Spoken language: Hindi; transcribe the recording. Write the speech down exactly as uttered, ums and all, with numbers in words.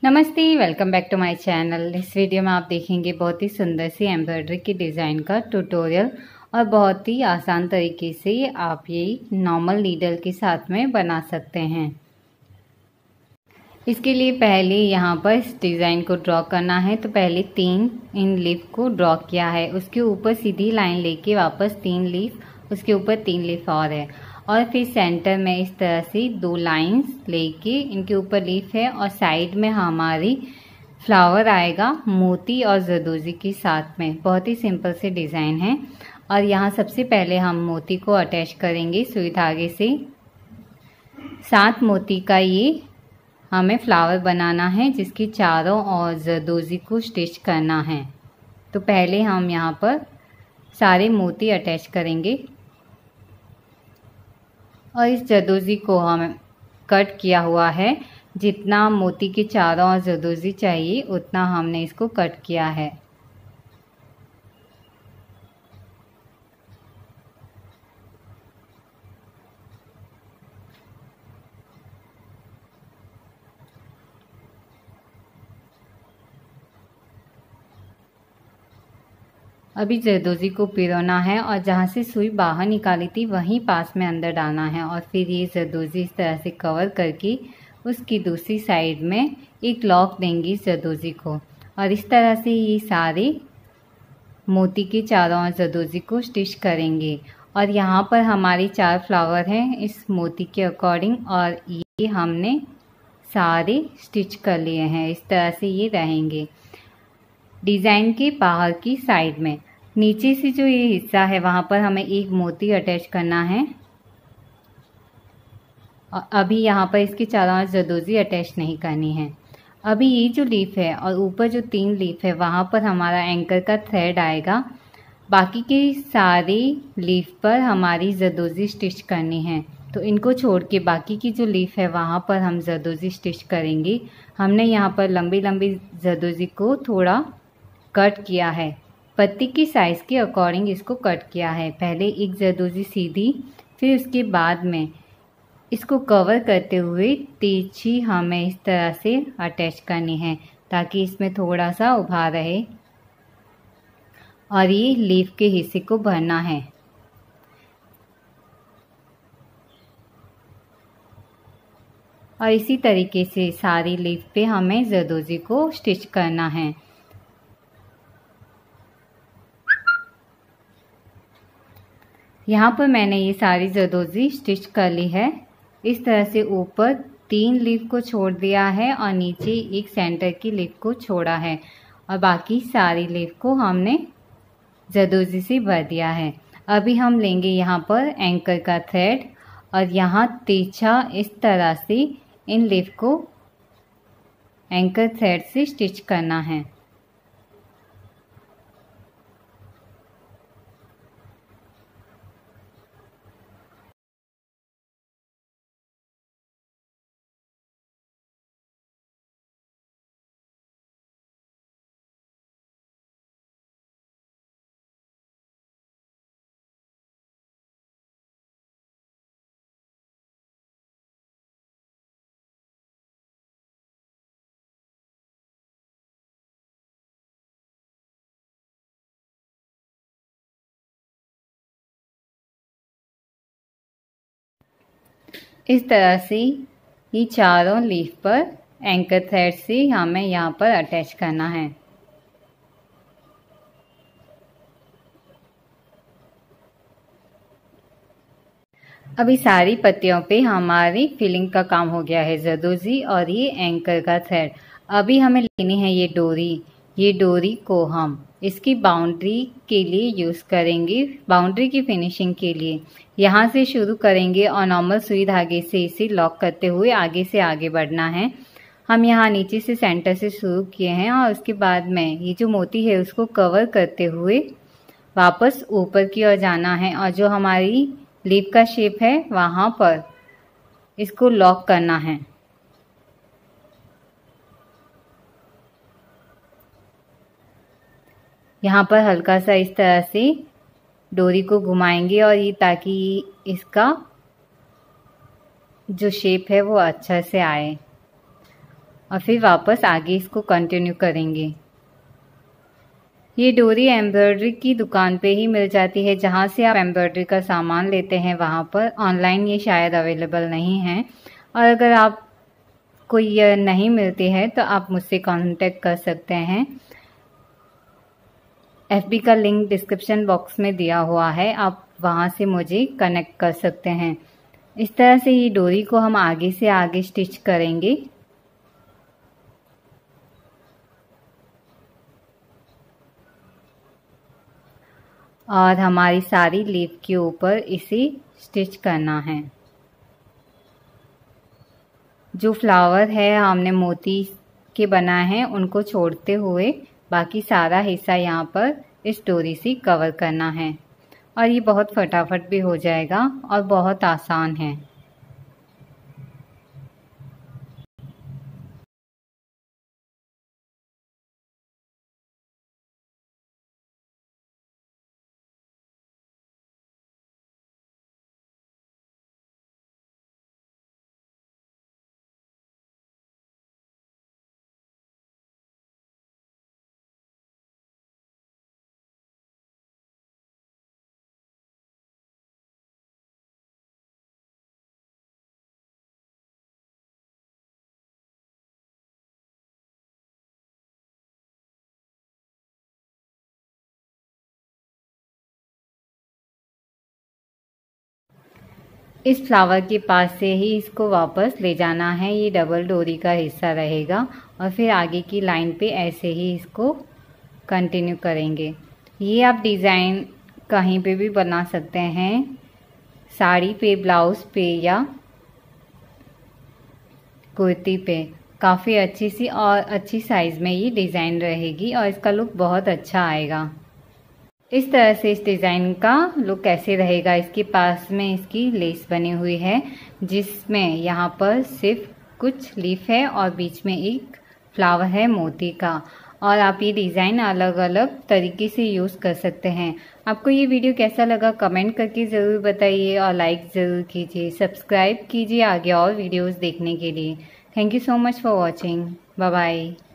नमस्ते, welcome back to my channel. इस वीडियो में आप देखेंगे बहुत ही सुंदर सी एम्ब्रॉयडरी की डिज़ाइन का ट्यूटोरियल और बहुत ही आसान तरीके से आप ये नॉर्मल नीडल के साथ में बना सकते हैं। इसके लिए पहले यहाँ पर इस डिज़ाइन को ड्रॉ करना है। तो पहले तीन इन लीफ को ड्रॉ किया है, उसके ऊपर सीधी लाइन लेके वापस तीन लीफ, उसके ऊपर तीन लीफ और है, और फिर सेंटर में इस तरह से दो लाइंस लेके इनके ऊपर लीफ है और साइड में हमारी फ्लावर आएगा मोती और जरदोजी के साथ में। बहुत ही सिंपल से डिज़ाइन है। और यहाँ सबसे पहले हम मोती को अटैच करेंगे सुई धागे से। सात मोती का ये हमें फ्लावर बनाना है जिसकी चारों ओर जरदोजी को स्टिच करना है। तो पहले हम यहाँ पर सारे मोती अटैच करेंगे और इस जरदोजी को हम कट किया हुआ है। जितना मोती के चारों ओर जरदोजी चाहिए उतना हमने इसको कट किया है। अभी जरदोजी को पिरोना है और जहाँ से सुई बाहर निकाली थी वहीं पास में अंदर डालना है और फिर ये जरदोजी इस तरह से कवर करके उसकी दूसरी साइड में एक लॉक देंगी इस जरदोजी को। और इस तरह से ये सारे मोती के चारों ओर जरदोजी को स्टिच करेंगे। और यहाँ पर हमारी चार फ्लावर हैं इस मोती के अकॉर्डिंग, और ये हमने सारे स्टिच कर लिए हैं। इस तरह से ये रहेंगे डिज़ाइन के बाहर की साइड में। नीचे से जो ये हिस्सा है वहाँ पर हमें एक मोती अटैच करना है और अभी यहाँ पर इसके चारों ओर जरदोजी अटैच नहीं करनी है। अभी ये जो लीफ है और ऊपर जो तीन लीफ है वहाँ पर हमारा एंकर का थ्रेड आएगा। बाकी के सारे लीफ पर हमारी जरदोजी स्टिच करनी है। तो इनको छोड़ के बाकी की जो लीफ है वहाँ पर हम जरदोजी स्टिच करेंगे। हमने यहाँ पर लंबी लंबी जरदोजी को थोड़ा कट किया है, पत्ती की साइज़ के अकॉर्डिंग इसको कट किया है। पहले एक जरदोजी सीधी, फिर उसके बाद में इसको कवर करते हुए तिरछी हमें इस तरह से अटैच करनी है ताकि इसमें थोड़ा सा उभार रहे और ये लीफ के हिस्से को भरना है। और इसी तरीके से सारी लीफ पे हमें जरदोजी को स्टिच करना है। यहाँ पर मैंने ये सारी जरदोजी स्टिच कर ली है। इस तरह से ऊपर तीन लीफ को छोड़ दिया है और नीचे एक सेंटर की लीफ को छोड़ा है और बाकी सारी लीफ को हमने जरदोजी से भर दिया है। अभी हम लेंगे यहाँ पर एंकर का थ्रेड और यहाँ तिरछा इस तरह से इन लीफ को एंकर थ्रेड से स्टिच करना है। इस तरह से ये चारों लीफ पर एंकर थ्रेड से हमें यहाँ पर अटैच करना है। अभी सारी पत्तियों पे हमारी फिलिंग का काम हो गया है, जरदोजी और ये एंकर का थ्रेड। अभी हमें लेनी है ये डोरी। ये डोरी को हम इसकी बाउंड्री के लिए यूज़ करेंगे, बाउंड्री की फिनिशिंग के लिए। यहाँ से शुरू करेंगे और नॉर्मल सुई धागे से इसे लॉक करते हुए आगे से आगे बढ़ना है। हम यहाँ नीचे से सेंटर से शुरू किए हैं और उसके बाद में ये जो मोती है उसको कवर करते हुए वापस ऊपर की ओर जाना है और जो हमारी लीफ का शेप है वहाँ पर इसको लॉक करना है। यहाँ पर हल्का सा इस तरह से डोरी को घुमाएंगे और ये ताकि इसका जो शेप है वो अच्छा से आए। और फिर वापस आगे इसको कंटिन्यू करेंगे। ये डोरी एम्ब्रॉयडरी की दुकान पे ही मिल जाती है, जहाँ से आप एम्ब्रॉयडरी का सामान लेते हैं वहाँ पर। ऑनलाइन ये शायद अवेलेबल नहीं है, और अगर आप को ये नहीं मिलती है तो आप मुझसे कांटेक्ट कर सकते हैं। एफबी का लिंक डिस्क्रिप्शन बॉक्स में दिया हुआ है, आप वहाँ से मुझे कनेक्ट कर सकते हैं। इस तरह से ये डोरी को हम आगे से आगे स्टिच करेंगे। और हमारी सारी लीफ के ऊपर इसे स्टिच करना है। जो फ्लावर है हमने मोती के बना है, उनको छोड़ते हुए बाकी सारा हिस्सा यहाँ पर इस डोरी से कवर करना है। और ये बहुत फटाफट भी हो जाएगा और बहुत आसान है। इस फ्लावर के पास से ही इसको वापस ले जाना है। ये डबल डोरी का हिस्सा रहेगा और फिर आगे की लाइन पे ऐसे ही इसको कंटिन्यू करेंगे। ये आप डिज़ाइन कहीं पे भी बना सकते हैं, साड़ी पे, ब्लाउज पे या कुर्ती पे। काफ़ी अच्छी सी और अच्छी साइज़ में ये डिज़ाइन रहेगी और इसका लुक बहुत अच्छा आएगा। इस तरह से इस डिज़ाइन का लुक कैसे रहेगा, इसके पास में इसकी लेस बनी हुई है, जिसमें यहाँ पर सिर्फ कुछ लीफ है और बीच में एक फ्लावर है मोती का। और आप ये डिज़ाइन अलग अलग तरीके से यूज़ कर सकते हैं। आपको ये वीडियो कैसा लगा कमेंट करके ज़रूर बताइए और लाइक ज़रूर कीजिए, सब्सक्राइब कीजिए आगे और वीडियोज़ देखने के लिए। Thank you so much for watching. Bye bye.